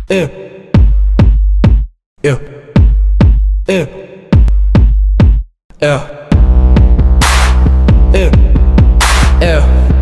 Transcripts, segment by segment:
Yeah. Yeah. Yeah. Yeah. Yeah. Yeah.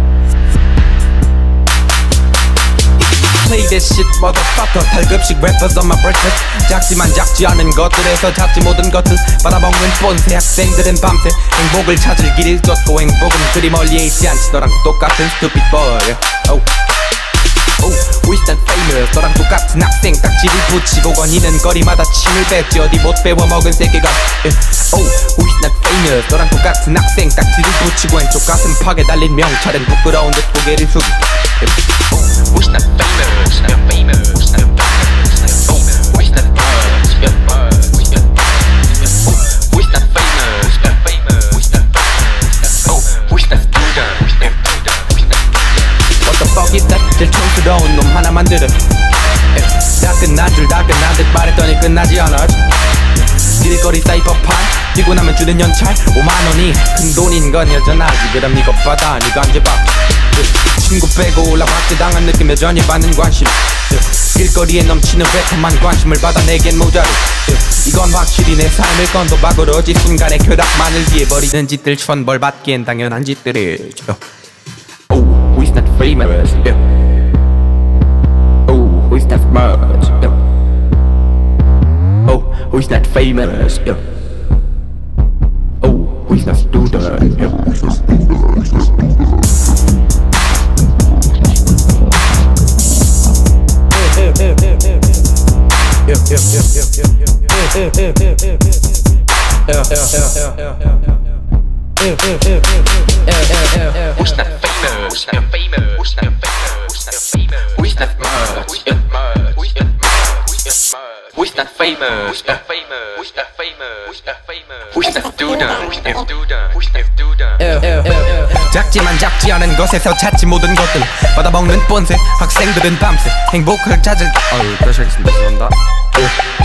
Play that shit, motherfucker. 탈급식 rappers on my breakfast. 작지만 작지 않은 것들에서 작지 모든 것들 받아먹는 본세 학생들은 밤새 행복을 찾을 길을 쫓고 행복은 그리 멀리 있지 않지 너랑 똑같은 stupid boy. Oh. Oh, we stand famous. 너랑 똑같은 학생 딱지를 붙이고 거니는 거리마다 침을 뱉지 어디 못 배워먹은 세계관. Oh, we stand famous. 너랑 똑같은 학생 딱지를 붙이고 왼쪽 가슴 파게 달린 명찰은 부끄러운 듯 고개를 숙이. Oh, we stand famous. Famous. Oh, we stand famous. We stand famous. Oh, we stand student. What the fuck is that? 제일 촌스러운 놈 하나 만들어. 다 끝난 듯 말했더니 끝나지 않아. 길거리 사이버판 뛰고 나면 주는 연찰 5만원이 큰돈인 건 여전하지. 그럼 이것 받아 니가 언제 봐. 친구 빼고 올라 박제당한 느낌 여전히 받는 관심. 길거리에 넘치는 래퍼만 관심을 받아 내겐 모자르. 이건 확실히 내 삶을 건도박으로지 순간의 쾌락만을 위해 버리는 짓들 천벌 받기엔 당연한 짓들이죠. Oh, who's not famous? Yeah. Oh, who's not much? Yeah. Oh, who's not famous? Yeah. Oh, who's not student? Yeah. Who's not famous? Who's not famous? Who's not much? Who's not famous? Who's not student? 작지만 작지 않은 것에서 찾지 모든 것들 받아먹는 본세 학생들은 밤새 행복을 찾을. 다시 하겠습니다. 죄송합니다.